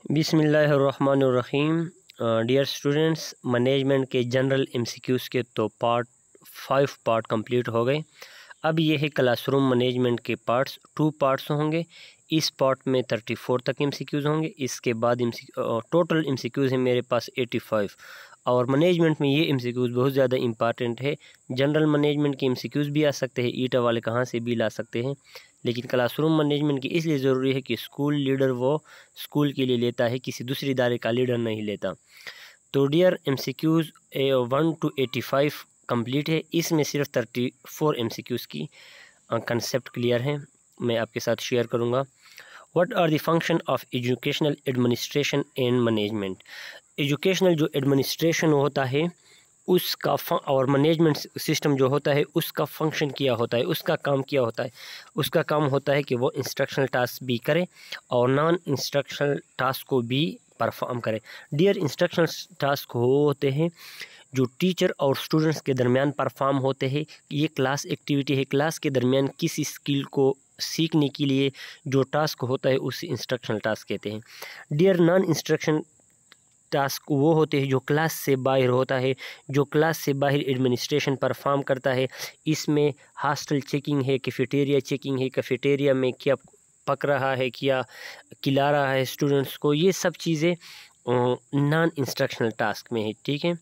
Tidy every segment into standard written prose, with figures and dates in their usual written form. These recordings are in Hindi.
बिस्मिल्लाहिर्रहमानिर्रहीम। डियर स्टूडेंट्स, मैनेजमेंट के जनरल एमसीक्यूज़ के तो पार्ट कंप्लीट हो गए। अब ये है क्लासरूम मैनेजमेंट के टू पार्ट्स होंगे। इस पार्ट में 34 तक एमसीक्यूज़ होंगे। इसके बाद टोटल एमसीक्यूज़ हैं मेरे पास 85। और मैनेजमेंट में ये एमसीक्यूज़ बहुत ज़्यादा इंपॉर्टेंट है। जनरल मैनेजमेंट के एमसीक्यूज़ भी आ सकते हैं, ईटा वाले कहाँ से भी ला सकते हैं, लेकिन क्लासरूम मैनेजमेंट की इसलिए ज़रूरी है कि स्कूल लीडर वो स्कूल के लिए लेता है, किसी दूसरी इदारे का लीडर नहीं लेता। तो डियर एमसीक्यूज़ 1 to 85 कंप्लीट है। इसमें सिर्फ 34 एमसीक्यूज़ की कंसेप्ट क्लियर है, मैं आपके साथ शेयर करूँगा। What are the function of educational administration and management. Educational जो एडमिनिस्ट्रेशन होता है उसका और मैनेजमेंट सिस्टम जो होता है उसका फंक्शन क्या होता है, उसका काम क्या होता है। उसका काम होता है कि वो इंस्ट्रक्शनल टास्क भी करे और नॉन इंस्ट्रक्शनल टास्क को भी परफॉर्म करे। डियर, इंस्ट्रक्शनल टास्क होते हैं जो टीचर और स्टूडेंट्स के दरमियान परफॉर्म होते हैं। ये क्लास एक्टिविटी है, क्लास के दरमियान किसी स्किल को सीखने के लिए जो टास्क होता है उसे इंस्ट्रक्शनल टास्क कहते हैं। डियर, नॉन इंस्ट्रक्शन टास्क वो होते हैं जो क्लास से बाहर होता है, जो क्लास से बाहर एडमिनिस्ट्रेशन परफॉर्म करता है। इसमें हॉस्टल चेकिंग है, कैफेटेरिया चेकिंग है, कैफेटेरिया में क्या पक रहा है, क्या खिला रहा है स्टूडेंट्स को, ये सब चीज़ें नॉन इंस्ट्रक्शनल टास्क में है। ठीक है,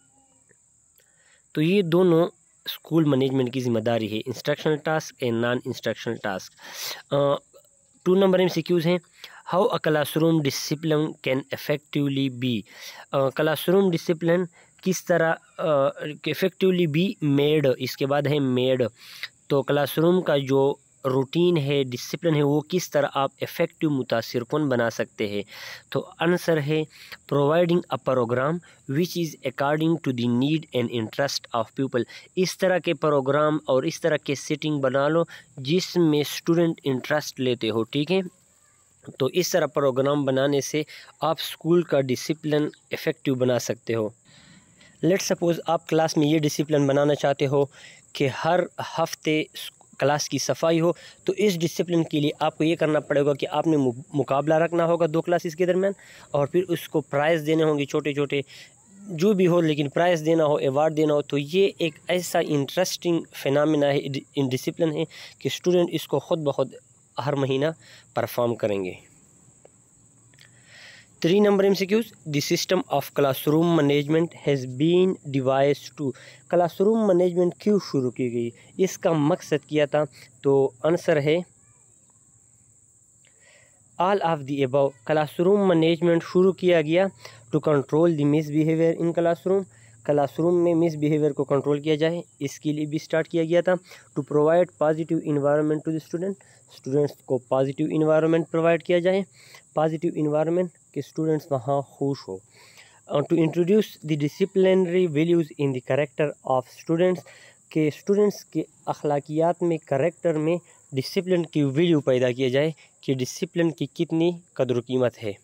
तो ये दोनों स्कूल मैनेजमेंट की जिम्मेदारी है, instructional task and non instructional task. 2 number MCQs हैं। How a classroom discipline can effectively be. Classroom discipline किस तरह इफेक्टिवली बी मेड, इसके बाद है मेड। तो क्लासरूम का जो रूटीन है, डिसिप्लिन है, वो किस तरह आप इफ़ेक्टिव मुतासिरकुन बना सकते हैं। तो आंसर है providing a programme which is according to the need and interest of people. इस तरह के प्रोग्राम और इस तरह के सेटिंग बना लो जिसमें स्टूडेंट इंटरेस्ट लेते हो। ठीक है, तो इस तरह प्रोग्राम बनाने से आप स्कूल का डिसिप्लिन इफ़ेक्टिव बना सकते हो। लेट सपोज़ आप क्लास में ये डिसिप्लिन बनाना चाहते हो कि हर हफ्ते क्लास की सफाई हो, तो इस डिसिप्लिन के लिए आपको ये करना पड़ेगा कि आपने मुकाबला रखना होगा 2 क्लासेस के दरमियान, और फिर उसको प्राइज़ देने होंगे, छोटे छोटे जो भी हो, लेकिन प्राइज़ देना हो, अवार्ड देना हो। तो ये एक ऐसा इंटरेस्टिंग फिनोमेना है, इन डिसिप्लिन है कि स्टूडेंट इसको ख़ुद ब खुद हर महीना परफॉर्म करेंगे। 3 number MCQs. The system of classroom management has been devised to. Classroom management क्यों शुरू की गई, इसका मकसद किया था। तो आंसर है all of the above. Classroom management शुरू किया गया to control the misbehaviour in classroom. Classroom में मिसबिहेवियर को कंट्रोल किया जाए, इसके लिए भी स्टार्ट किया गया था। To provide positive environment to the students को पॉजिटिव इन्वायरमेंट प्रोवाइड किया जाए, पॉजिटिव इन्वायरमेंट कि स्टूडेंट्स वहाँ खुश हो। To introduce the disciplinary values in the character of students, के स्टूडेंट्स के अखलाकियात में, कैरेक्टर में डिसिप्लिन की वैल्यू पैदा किया जाए कि डिसिप्लिन की कितनी कदर कीमत है।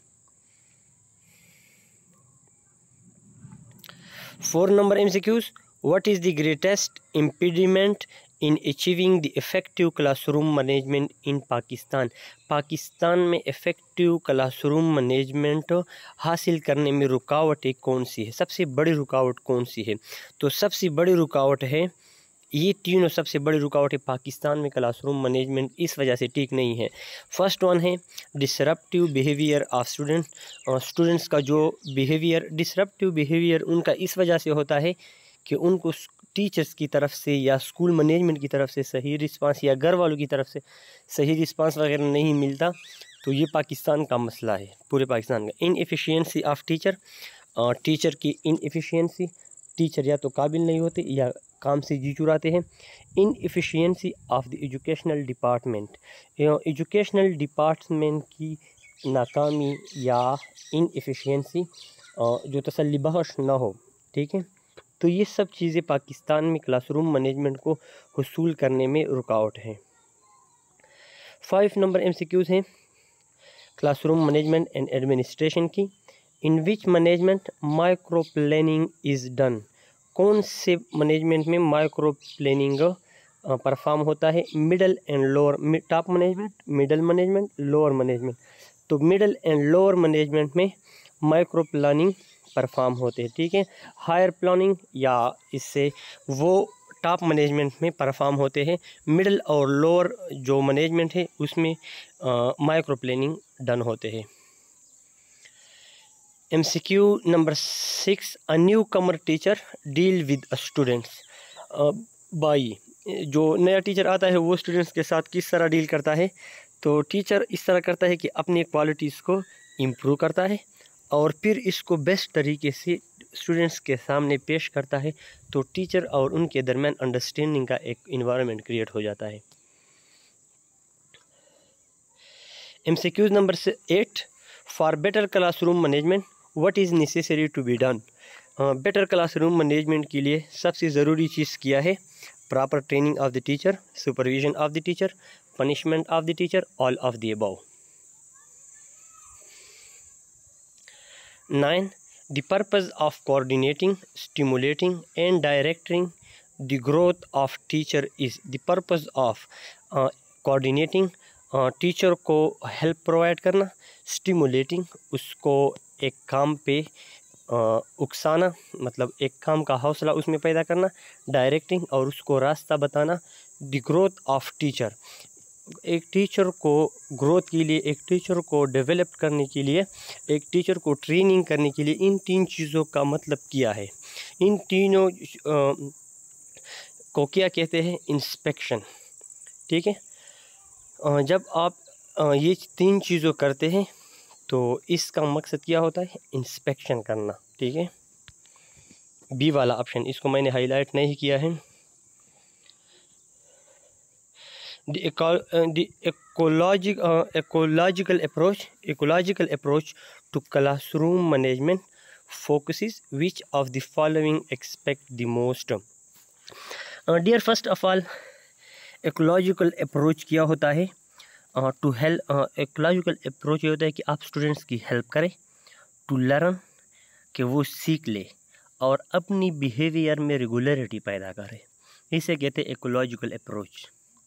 4 number MCQs. What is the greatest impediment in achieving the effective classroom management in Pakistan. Pakistan में इफ़ेक्टिव क्लासरूम मैनेजमेंट हासिल करने में रुकावटें कौन सी है, सबसे बड़ी रुकावट कौन सी है। तो सबसे बड़ी रुकावट है, ये तीनों सबसे बड़ी रुकावट है पाकिस्तान में क्लासरूम मैनेजमेंट इस वजह से ठीक नहीं है। फर्स्ट वन है डिसरप्टिव बिहेवियर ऑफ स्टूडेंट्स का जो बिहेवियर, डिसरप्टिव बिहेवियर उनका इस वजह से होता है कि उनको टीचर्स की तरफ से या स्कूल मैनेजमेंट की तरफ से सही रिस्पांस या घर वालों की तरफ से सही रिस्पांस वगैरह नहीं मिलता। तो ये पाकिस्तान का मसला है, पूरे पाकिस्तान का। इनएफिशिएंसी ऑफ टीचर की इनएफिशिएंसी, टीचर या तो काबिल नहीं होते या काम से जी चुराते हैं। Inefficiency of the educational department, educational department की नाकामी या इनएफिशिएंसी जो तसल्ली बख्श ना हो। ठीक है, तो ये सब चीज़ें पाकिस्तान में क्लासरूम मैनेजमेंट को हुसूल करने में रुकावट है। 5 नंबर एमसीक्यूज़ हैं क्लासरूम मैनेजमेंट एंड एडमिनिस्ट्रेशन की। In which management micro planning is done. कौन से मैनेजमेंट में माइक्रो प्लानिंग परफॉर्म होता है। Middle and lower, top management, middle management, lower management. तो मिडिल एंड लोअर मैनेजमेंट में माइक्रो प्लानिंग परफॉर्म होते हैं, ठीक है। हायर प्लानिंग या इससे वो टॉप मैनेजमेंट में परफॉर्म होते हैं। मिडिल और लोअर जो मैनेजमेंट है उसमें माइक्रो प्लानिंग डन होते हैं। MCQ number 6, a newcomer teacher deal with students by. जो नया टीचर आता है वो स्टूडेंट्स के साथ किस तरह डील करता है, तो टीचर इस तरह करता है कि अपनी क्वालिटीज़ को इम्प्रूव करता है और फिर इसको बेस्ट तरीके से स्टूडेंट्स के सामने पेश करता है, तो टीचर और उनके दरमियान अंडरस्टैंडिंग का एक इन्वायरमेंट क्रिएट हो जाता है। MCQ number 8, for better classroom management what is necessary to be done. Better classroom management के लिए सबसे ज़रूरी चीज़ क्या है? Proper training of the teacher, supervision of the teacher, punishment of the teacher, all of the above. 9. The purpose of coordinating, stimulating and directing the growth of teacher is the purpose of coordinating, teacher को हेल्प प्रोवाइड करना, स्टिमुलेटिंग उसको एक काम पे उकसाना, मतलब एक काम का हौसला उसमें पैदा करना, डायरेक्टिंग और उसको रास्ता बताना, द ग्रोथ ऑफ टीचर एक टीचर को ग्रोथ के लिए, एक टीचर को डेवलप करने के लिए, एक टीचर को ट्रेनिंग करने के लिए इन 3 चीज़ों का मतलब क्या है? इन तीनों को क्या कहते हैं? इंस्पेक्शन, ठीक है। जब आप ये 3 चीज़ों करते हैं तो इसका मकसद क्या होता है? इंस्पेक्शन करना, ठीक है। बी वाला ऑप्शन, इसको मैंने हाईलाइट नहीं किया है। The ecological approach to classroom management focuses which of the following expect the most? Dear, first of all, ecological approach क्या होता है? To help, ecological approach ये होता है कि आप स्टूडेंट्स की हेल्प करें, टू लर्न, कि वो सीख ले और अपनी बिहेवियर में रेगुलरिटी पैदा करे, इसे कहते हैं इकोलॉजिकल अप्रोच।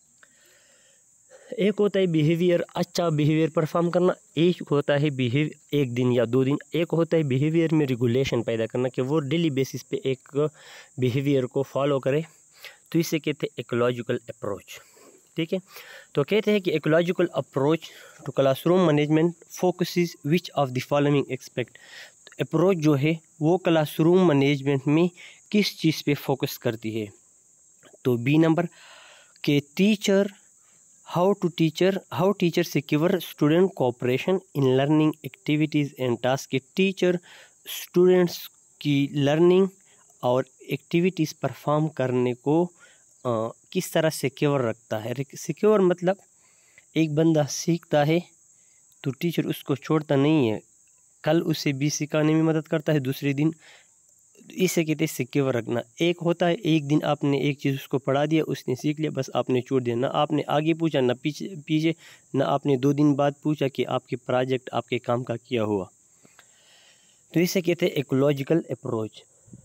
एक होता है बिहेवियर, अच्छा बिहेवियर परफॉर्म करना, एक होता है बिहेवियर 1 दिन या 2 दिन, एक होता है बिहेवियर में रेगुलेशन पैदा करना कि वो डेली बेसिस पे एक बिहेवियर को फॉलो करे, तो इसे कहते हैं इकोलॉजिकल अप्रोच, ठीक है। तो कहते हैं कि ecological approach to classroom management focuses which of the following expect. Approach जो है वो क्लासरूम मैनेजमेंट में किस चीज़ पे फोकस करती है? तो बी नंबर के teacher how teacher secure student cooperation in learning activities and task. Teacher students की लर्निंग और एक्टिविटीज़ परफॉर्म करने को किस तरह सिक्योर रखता है? सिक्योर मतलब एक बंदा सीखता है तो टीचर उसको छोड़ता नहीं है, कल उसे भी सिखाने में मदद करता है, दूसरे दिन, इसे कहते हैं सिक्योर रखना। एक होता है एक दिन आपने एक चीज़ उसको पढ़ा दिया, उसने सीख लिया, बस आपने छोड़ दिया, ना आपने आगे पूछा ना पीछे ना आपने 2 दिन बाद पूछा कि आपके प्रोजेक्ट आपके काम का क्या हुआ, तो इसे कहते हैं ecological approach.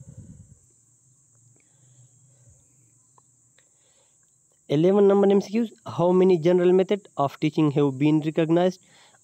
Eleven number MCQ, how many general method of teaching have been recognised?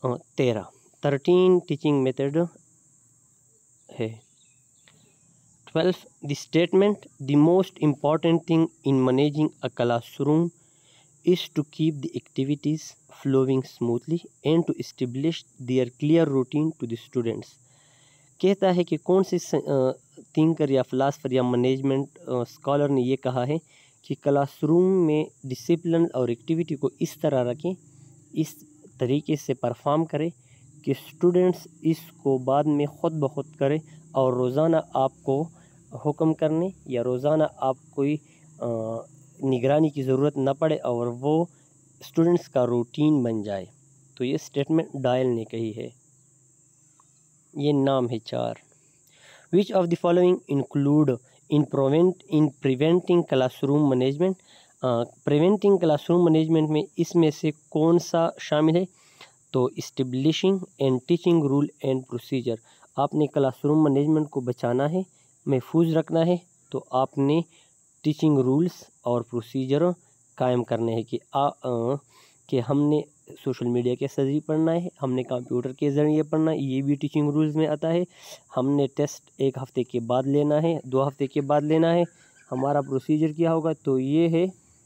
13 teaching method है। 12, the statement, the most important thing in managing a classroom is to keep the activities flowing smoothly and to establish their clear routine to the students। कहता है कि कौन से थिंकर या फिलासफर या मैनेजमेंट स्कॉलर ने ये कहा है कि क्लासरूम में डिसिप्लिन और एक्टिविटी को इस तरह रखें, इस तरीके से परफॉर्म करें कि स्टूडेंट्स इसको बाद में ख़ुद ब खुद करें और रोज़ाना आपको हुक्म करने या रोज़ाना आप कोई निगरानी की ज़रूरत ना पड़े और वो स्टूडेंट्स का रूटीन बन जाए। तो ये स्टेटमेंट डायल ने कही है, ये नाम है 4। Which of the following include in preventing classroom management? Preventing classroom management में इसमें से कौन सा शामिल है? तो establishing and teaching rule and procedure. आपने क्लासरूम मैनेजमेंट को बचाना है, महफूज रखना है, तो आपने टीचिंग रूल्स और प्रोसीजर कायम करने हैं कि हमने सोशल मीडिया के जरिए पढ़ना है, हमने कंप्यूटर के ज़रिए पढ़ना है, ये भी टीचिंग रूल्स में आता है। हमने टेस्ट 1 हफ़्ते के बाद लेना है, 2 हफ़्ते के बाद लेना है। हमारा प्रोसीजर क्या होगा, तो ये है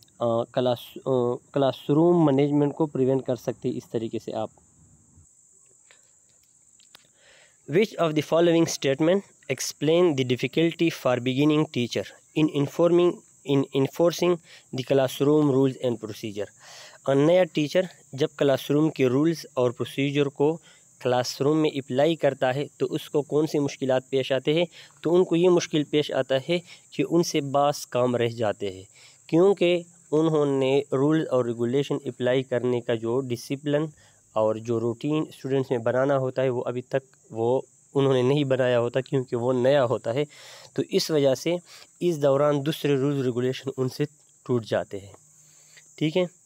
क्लासरूम मैनेजमेंट को प्रिवेंट कर सकते इस तरीके से आप। Which of the following statement explain the difficulty for beginning teacher in enforcing the classroom rules and procedure? नया टीचर जब क्लासरूम के रूल्स और प्रोसीजर को क्लासरूम में अप्लाई करता है तो उसको कौन सी मुश्किलात पेश आते हैं, तो उनको ये मुश्किल पेश आता है कि उनसे बास काम रह जाते हैं, क्योंकि उन्होंने रूल्स और रेगुलेशन अप्लाई करने का जो डिसिप्लिन और जो रूटीन स्टूडेंट्स में बनाना होता है वो अभी तक वो उन्होंने नहीं बनाया होता, क्योंकि वो नया होता है। तो इस वजह से इस दौरान दूसरे रूल्स रेगुलेशन उनसे टूट जाते हैं। ठीक है।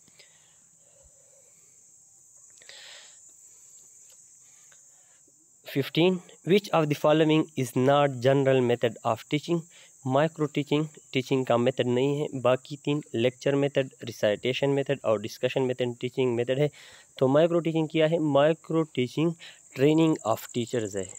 15. Which of the following is not general method of teaching? Micro teaching का मेथड नहीं है। बाकी 3 लेक्चर मेथड, रिसाइटेशन मेथड और डिस्कशन मेथड टीचिंग मेथड है। तो माइक्रो टीचिंग क्या है? Micro teaching training of teachers है।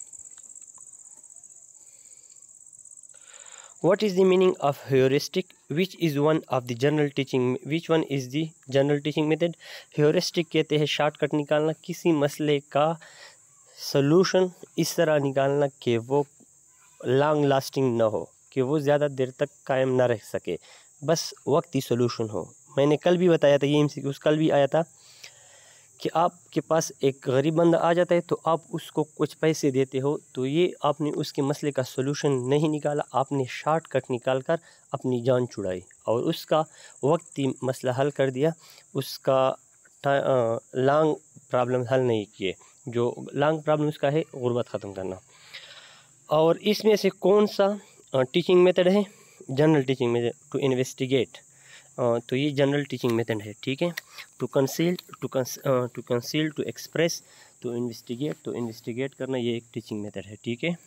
What is the meaning of heuristic? Which is one of the general teaching? Which one is the general teaching method? heuristic कहते हैं शॉर्टकट निकालना, किसी मसले का सॉल्यूशन इस तरह निकालना कि वो लॉन्ग लास्टिंग ना हो, कि वो ज़्यादा देर तक कायम ना रह सके, बस वक्ती सॉल्यूशन हो। मैंने कल भी बताया था, ये एमसीक्यूज़ कल भी आया था कि आपके पास एक गरीब बंदा आ जाता है तो आप उसको कुछ पैसे देते हो, तो ये आपने उसके मसले का सॉल्यूशन नहीं निकाला, आपने शॉर्टकट निकाल कर अपनी जान छुड़ाई और उसका वक्ती मसला हल कर दिया, उसका लॉन्ग प्रॉब्लम हल नहीं किए। जो लॉन्ग प्रॉब्लम उसका है गुर्बत ख़त्म करना। और इसमें से कौन सा टीचिंग मेथड है? General teaching method. To investigate, तो ये जनरल टीचिंग मेथड है। ठीक है। To conceal, to express, to investigate करना, ये एक टीचिंग मेथड है। ठीक है।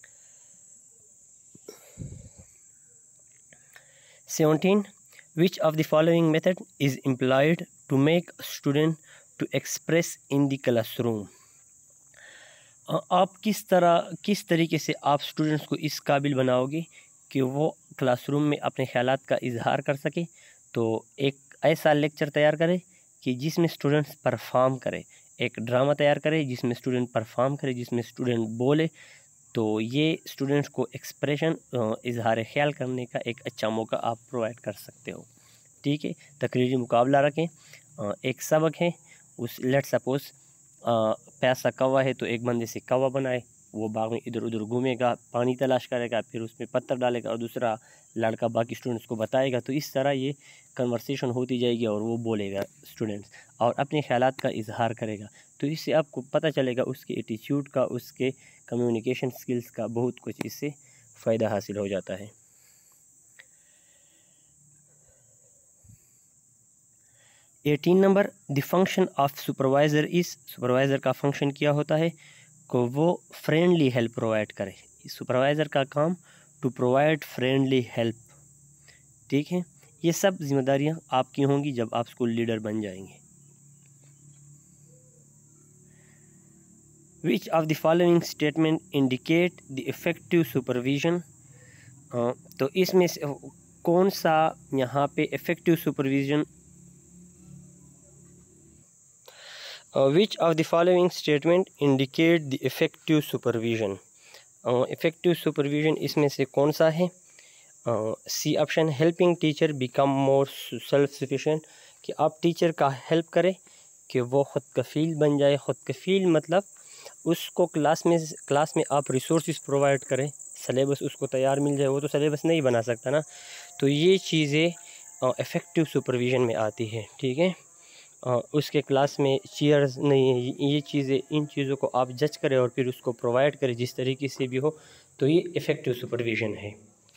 17. Which of the following method is employed to make student to express in the classroom? आप किस तरीके से आप स्टूडेंट्स को इस काबिल बनाओगे कि वो क्लासरूम में अपने ख़यालात का इजहार कर सके? तो एक ऐसा लेक्चर तैयार करें कि जिसमें स्टूडेंट्स परफॉर्म करें, एक ड्रामा तैयार करें जिसमें स्टूडेंट परफॉर्म करे, जिसमें स्टूडेंट बोले, तो ये स्टूडेंट्स को एक्सप्रेशन इजहार ख्याल करने का एक अच्छा मौका आप प्रोवाइड कर सकते हो। ठीक है। तकरीरी मुकाबला रखें। एक सबक है, उस लेट सपोज़ प्यासा कौवा है तो एक बंदे से कौवा बनाए, वो बाग में इधर उधर घूमेगा, पानी तलाश करेगा, फिर उसमें पत्थर डालेगा और दूसरा लड़का बाकी स्टूडेंट्स को बताएगा। तो इस तरह ये कन्वर्सेशन होती जाएगी और वो बोलेगा स्टूडेंट्स और अपने ख्यालात का इजहार करेगा। तो इससे आपको पता चलेगा उसके एटीट्यूड का, उसके कम्युनिकेशन स्किल्स का, बहुत कुछ इससे फ़ायदा हासिल हो जाता है। 18 number, the function of supervisor is, supervisor का फंक्शन क्या होता है? को वो फ्रेंडली हेल्प प्रोवाइड करे। सुपरवाइज़र का काम टू प्रोवाइड फ्रेंडली हेल्प। ठीक है। ये सब जिम्मेदारियां आपकी होंगी जब आप स्कूल लीडर बन जाएंगे। Which of the following statement indicate the effective supervision? तो इसमें से कौन सा यहाँ पे effective supervision? Which of the following statement indicate the effective supervision? Effective supervision इसमें से कौन सा है? C option, helping teacher become more self sufficient, कि आप टीचर का हेल्प करें कि वो ख़ुद कफ़ील बन जाए। ख़ुद कफ़ील मतलब उसको क्लास में आप रिसोर्सेज प्रोवाइड करें, सलेबस उसको तैयार मिल जाए, वो तो सलेबस नहीं बना सकता ना। तो ये चीज़ें इफ़ेक्टिव सुपरविजन में आती है। ठीक है। उसके क्लास में चेयर्स नहीं है, ये चीज़ें, इन चीज़ों को आप जज करें और फिर उसको प्रोवाइड करें जिस तरीके से भी हो, तो ये इफ़ेक्टिव सुपरविजन है।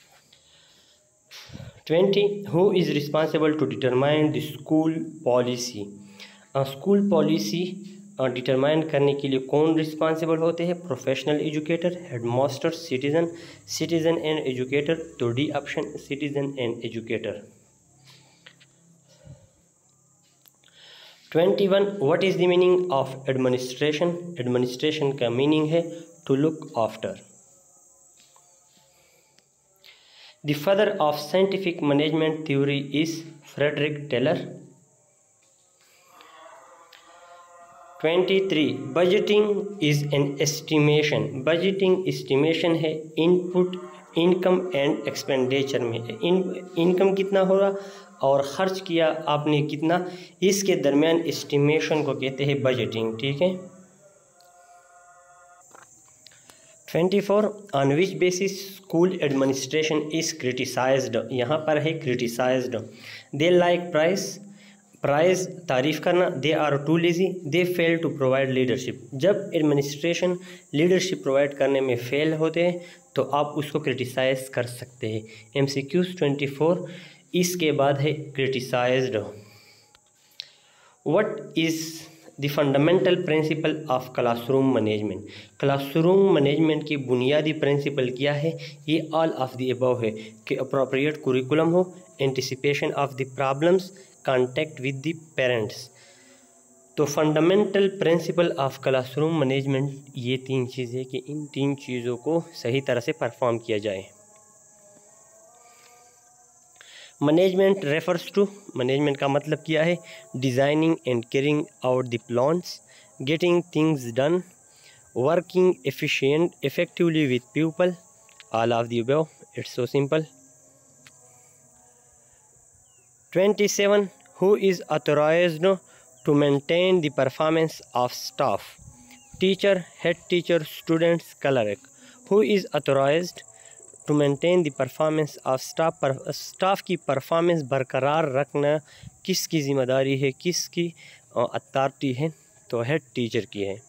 20. Who is responsible to determine the school policy? School policy determine करने के लिए कौन रिस्पॉन्सिबल होते हैं? Professional educator, headmaster, citizen and educator. तो D option, citizen and educator. 21 what is the meaning of administration. Administration का मीनिंग है to look after. The father of scientific management theory is Frederick Taylor. 23 budgeting is an estimation. Budgeting estimation है इनपुट इनकम एंड एक्सपेंडिचर में इनकम कितना होगा और खर्च किया आपने कितना, इसके दरमियान एस्टिमेशन को कहते हैं बजटिंग। ठीक है। 24 on which basis school administration is criticised. यहाँ पर है क्रिटिसाइज्ड। दे लाइक प्राइस तारीफ़ करना, they are too lazy, they fail to provide leadership. जब एडमिनिस्ट्रेशन लीडरशिप प्रोवाइड करने में फेल होते हैं तो आप उसको क्रिटिसाइज कर सकते हैं। MCQs 24 इसके बाद है criticised. What is the fundamental principle of classroom management. Classroom management की बुनियादी प्रिंसिपल क्या है, ये ऑल ऑफ द अबव है कि अप्रोप्रिएट कुरिकुलम हो, anticipation of the problems, contact with the parents. तो fundamental principle of classroom management ये 3 चीज़ें कि इन 3 चीज़ों को सही तरह से परफॉर्म किया जाए। मैनेजमेंट रेफर्स टू, मैनेजमेंट का मतलब क्या है, designing and carrying out the plans, getting things done, working effectively with people, all of the above. It's so simple. 27 who is authorized to maintain the performance of staff, teacher, head teacher, students, clerk। who is authorized to maintain the performance of staff, staff की परफॉर्मेंस बरकरार रखना किसकी ज़िम्मेदारी है, किसकी अथॉरिटी है, तो हेड टीचर की है।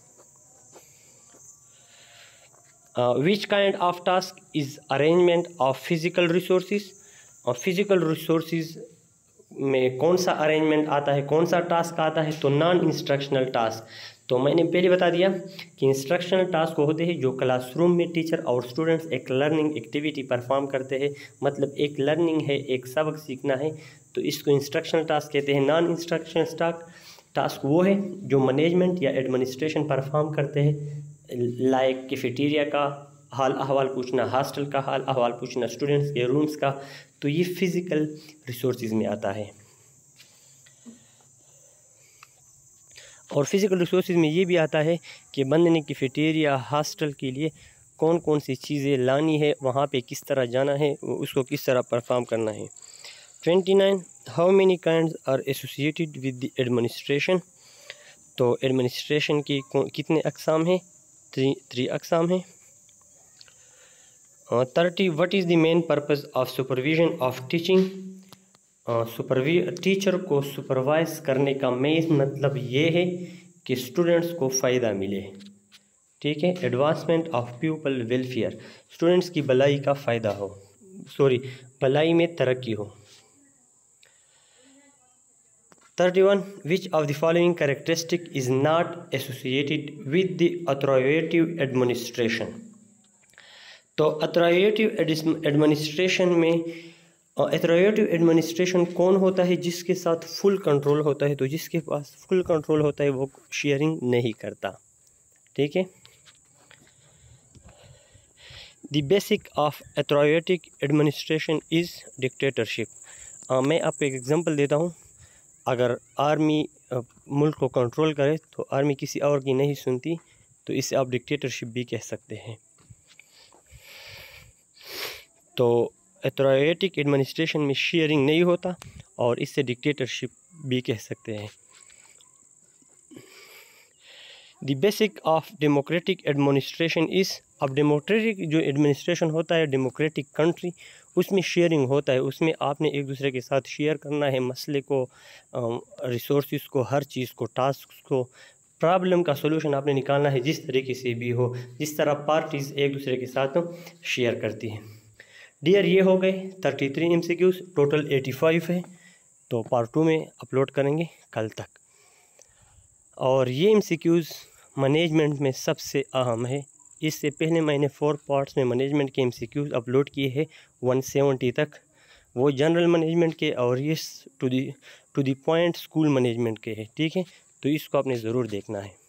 Which kind of task is arrangement of physical resources. और फिज़िकल रिसोर्सेज में कौन सा अरेंजमेंट आता है, कौन सा टास्क आता है, तो नॉन इंस्ट्रक्शनल टास्क। तो मैंने पहले बता दिया कि इंस्ट्रक्शनल टास्क होते हैं जो क्लासरूम में टीचर और स्टूडेंट्स एक लर्निंग एक्टिविटी परफॉर्म करते हैं, मतलब एक लर्निंग है, एक सबक सीखना है, तो इसको इंस्ट्रक्शनल टास्क कहते हैं। नॉन इंस्ट्रक्शनल टास्क वो है जो मैनेजमेंट या एडमिनिस्ट्रेशन परफॉर्म करते हैं, लाइक कैफेटेरिया का हाल अहवाल पूछना, हॉस्टल का हाल अहवाल पूछना, स्टूडेंट्स के रूम्स का, तो ये फिज़िकल रिसोर्सेज में आता है। और फिज़िकल रिसोर्सेज में ये भी आता है कि बंदे ने कैफेटेरिया हॉस्टल के लिए कौन कौन सी चीज़ें लानी है, वहाँ पे किस तरह जाना है, उसको किस तरह परफॉर्म करना है। 29 how many kinds are associated with the administration. तो एडमिनिस्ट्रेशन की कितने अक़साम हैं, 3 अक़साम हैं। 30 what is the main purpose of supervision of teaching. Teacher को सुपरवाइज करने का मेन मतलब ये है कि स्टूडेंट्स को फ़ायदा मिले। ठीक है। Advancement of people welfare, students की भलाई का फ़ायदा हो, भलाई में तरक्की हो। 31 which of the following characteristic is not associated with the authoritative administration. तो अथॉरिटेटिव एडमिनिस्ट्रेशन में अथॉरिटेटिव एडमिनिस्ट्रेशन कौन होता है, जिसके साथ फुल कंट्रोल होता है। तो जिसके पास फुल कंट्रोल होता है वो शेयरिंग नहीं करता। ठीक है। The basic of authoritative administration is dictatorship. मैं आपको एक एग्जांपल देता हूँ। अगर आर्मी मुल्क को कंट्रोल करे तो आर्मी किसी और की नहीं सुनती, तो इसे आप डिक्टेटरशिप भी कह सकते हैं। तो अथॉरिटेटिव एडमिनिस्ट्रेशन में शेयरिंग नहीं होता और इससे डिक्टेटरशिप भी कह सकते हैं। The basic of democratic administration is, अब डेमोक्रेटिक जो एडमिनिस्ट्रेशन होता है डेमोक्रेटिक कंट्री, उसमें शेयरिंग होता है, उसमें आपने एक दूसरे के साथ शेयर करना है मसले को, रिसोर्सेज को, हर चीज़ को, टास्क को, प्रॉब्लम का सोल्यूशन आपने निकालना है जिस तरीके से भी हो, जिस तरह पार्टीज़ एक दूसरे के साथ शेयर करती हैं। डियर ये हो गए 33 MCQs, टोटल 85 है। तो पार्ट 2 में अपलोड करेंगे कल तक। और ये MCQs मैनेजमेंट में सबसे अहम है। इससे पहले मैंने 4 पार्ट्स में मैनेजमेंट के MCQs अपलोड किए हैं 170 तक, वो जनरल मैनेजमेंट के, और ये to the to the point school management के है, ठीक है। तो इसको आपने ज़रूर देखना है।